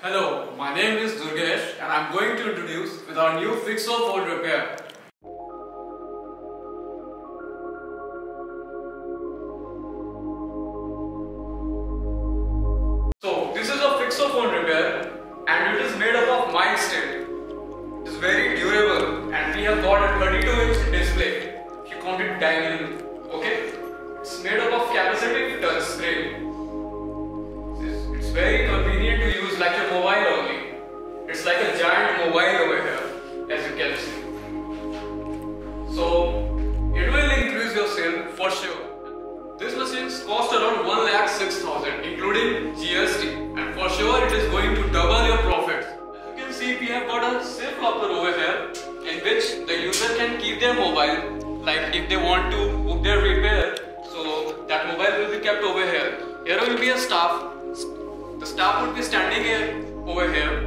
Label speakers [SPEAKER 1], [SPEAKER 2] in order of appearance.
[SPEAKER 1] Hello, my name is Durgesh and I am going to introduce with our new Fixo phone repair. So this is a Fixo phone repair and it is made up of mild steel. It is very durable and we have got a 32-inch display if you count it diagonally. Okay? It's made up of capacitive touch screen. It's very convenient to use like a mobile only. It's like a giant mobile over here, as you can see. So it will increase your sale for sure. This machine cost around 1,06,000 including GST, and for sure it is going to double your profits. As you can see, we have got a safe locker over here in which the user can keep their mobile, like if they want to book their repair, so that mobile will be kept over here. Here will be a staff. The staff would be standing here over here